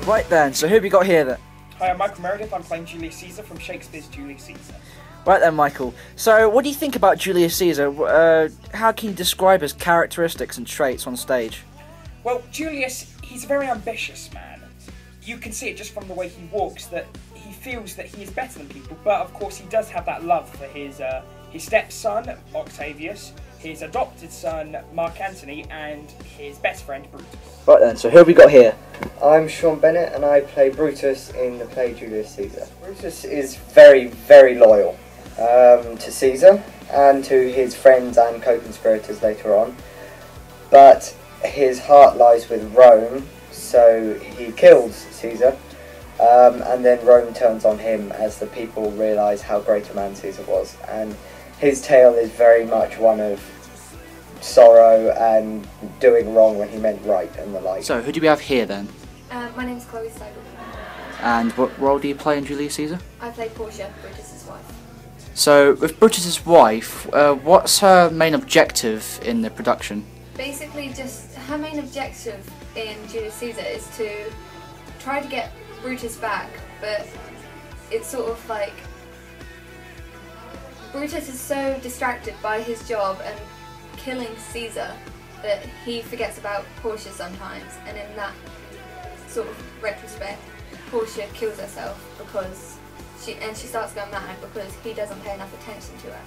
Right then, so who have we got here then? Hi, I'm Michael Meredith. I'm playing Julius Caesar from Shakespeare's Julius Caesar. Right then, Michael. So, what do you think about Julius Caesar? How can you describe his characteristics and traits on stage? Well, Julius, he's a very ambitious man. You can see it just from the way he walks that he feels that he is better than people, but of course he does have that love for his stepson, Octavius, his adopted son, Mark Antony, and his best friend, Brutus. Right then, so who have we got here? I'm Sean Bennett and I play Brutus in the play Julius Caesar. Brutus is very, very loyal to Caesar and to his friends and co-conspirators later on, but his heart lies with Rome, so he kills Caesar, and then Rome turns on him as the people realise how great a man Caesar was, and his tale is very much one of sorrow and doing wrong when he meant right and the like. So, who do we have here then? My name's Chloe Steigl. And what role do you play in Julius Caesar? I play Portia, Brutus's wife. So, with Brutus's wife, what's her main objective in the production? Basically, just her main objective in Julius Caesar is to try to get Brutus back, but it's sort of like Brutus is so distracted by his job and killing Caesar that he forgets about Portia sometimes, and in that sort of retrospect, Portia kills herself because she starts going mad because he doesn't pay enough attention to her.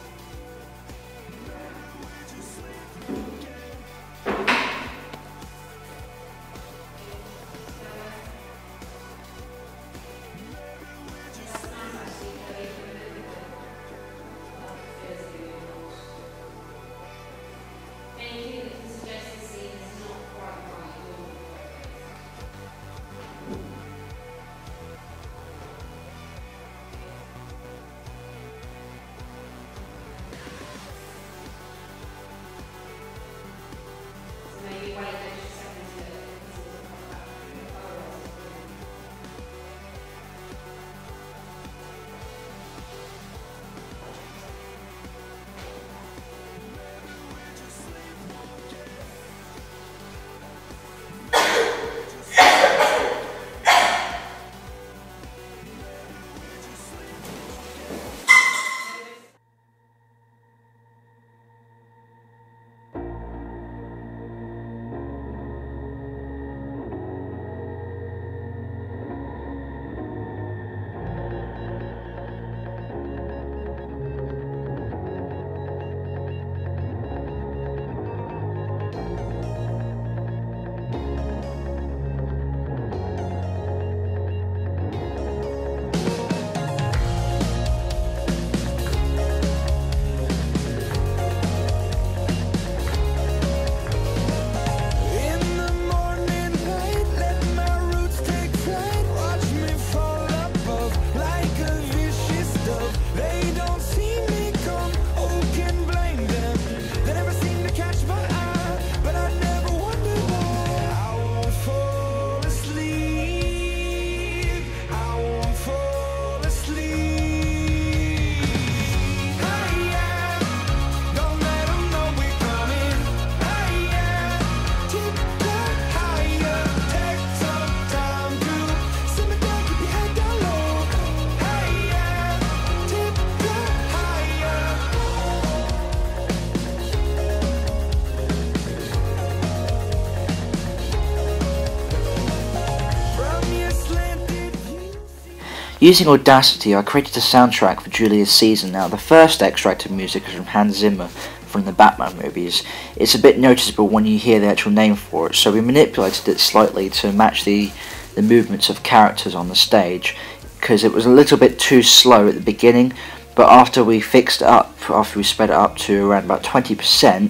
Using Audacity, I created a soundtrack for Julius Caesar. Now, the first extract of music is from Hans Zimmer from the Batman movies. It's a bit noticeable when you hear the actual name for it, so we manipulated it slightly to match the movements of characters on the stage, because it was a little bit too slow at the beginning, but after we fixed it up, after we sped it up to around about 20%,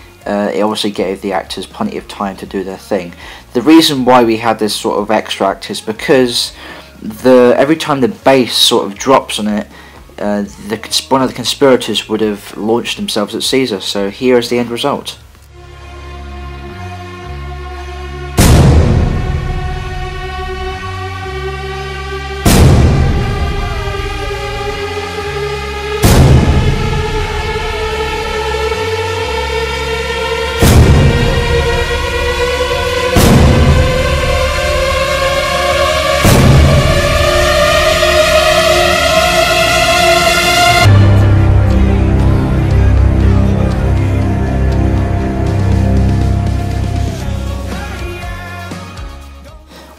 it obviously gave the actors plenty of time to do their thing. The reason why we had this sort of extract is because every time the bass sort of drops on it, one of the conspirators would have launched themselves at Caesar, so here is the end result.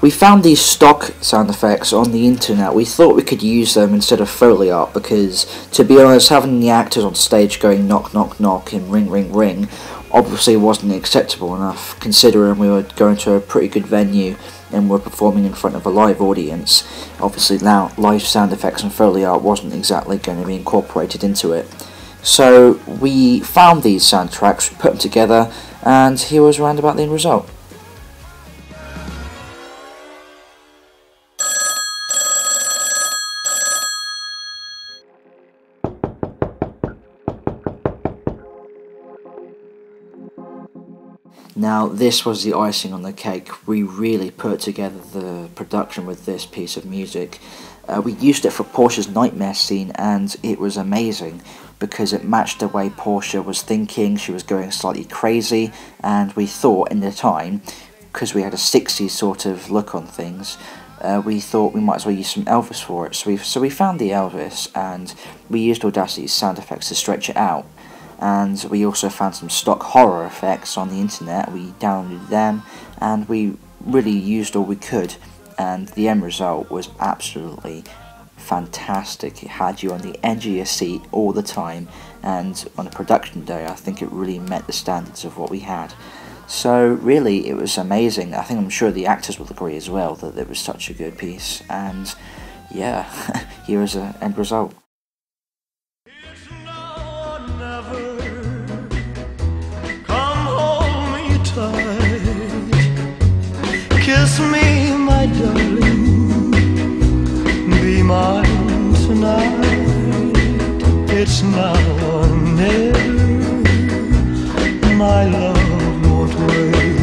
We found these stock sound effects on the internet. We thought we could use them instead of Foley art because, to be honest, having the actors on stage going knock knock knock and ring ring ring obviously wasn't acceptable enough, considering we were going to a pretty good venue and were performing in front of a live audience. Obviously now live sound effects and Foley art wasn't exactly going to be incorporated into it. So we found these soundtracks, we put them together, and here was round about the end result. Now this was the icing on the cake. We really put together the production with this piece of music. We used it for Portia's nightmare scene, and it was amazing because it matched the way Portia was thinking. She was going slightly crazy, and we thought in the time, because we had a 60s sort of look on things, we thought we might as well use some Elvis for it. So we found the Elvis, and we used Audacity's sound effects to stretch it out. And we also found some stock horror effects on the internet. We downloaded them, and we really used all we could, and the end result was absolutely fantastic. It had you on the edge of your seat all the time, and on a production day I think it really met the standards of what we had. So really it was amazing. I'm sure the actors will agree as well that it was such a good piece, and yeah, here is an end result. Kiss me, my darling, be mine tonight. It's now or never, my love won't wait.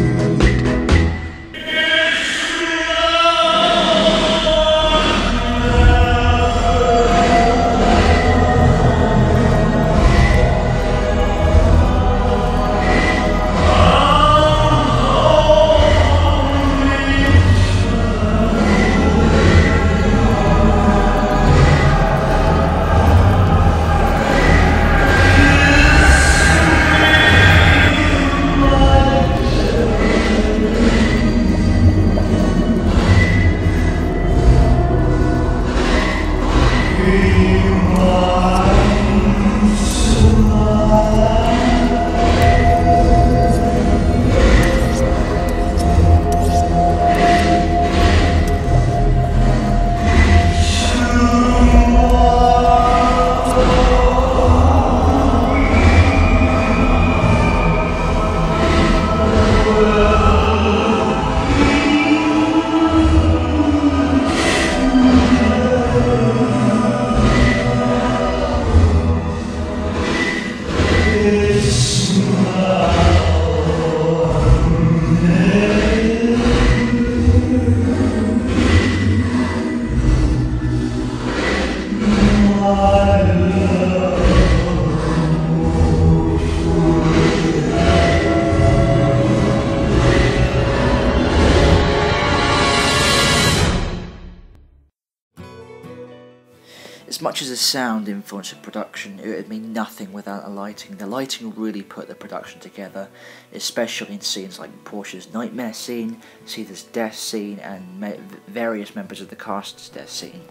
As much as the sound influenced the production, it would mean nothing without the lighting. The lighting really put the production together, especially in scenes like Portia's nightmare scene, Caesar's death scene, and various members of the cast's death scene.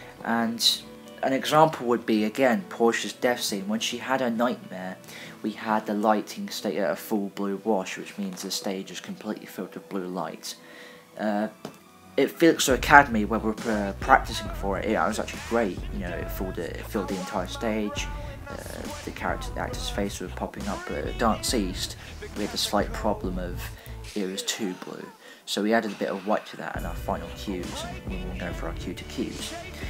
And an example would be, again, Portia's death scene. When she had her nightmare, we had the lighting stay at a full blue wash, which means the stage is completely filled with blue light. At Felixstowe Academy, where we were practicing for it, it was actually great. You know, it filled the entire stage. The actor's face was popping up, but at Dance East, we had a slight problem of it was too blue. So we added a bit of white to that in our final cues, and we were going for our cue to cues.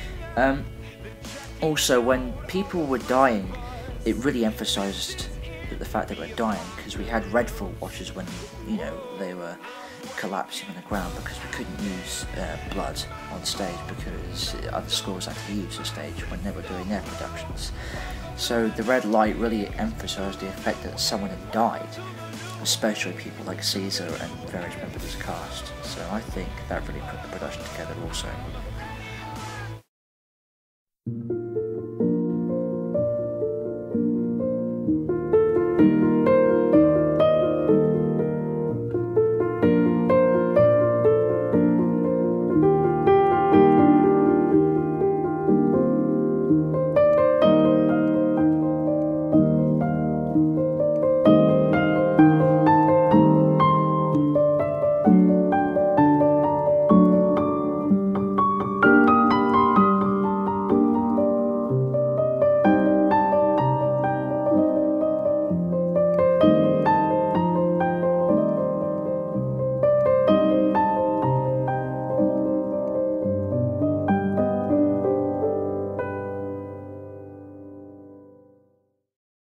Also, when people were dying, it really emphasised the fact they were dying, because we had red full washes when, you know, they were collapsing on the ground, because we couldn't use blood on stage because other schools had to use the stage when they were doing their productions. So the red light really emphasised the effect that someone had died, especially people like Caesar and various members of the cast. So I think that really put the production together also.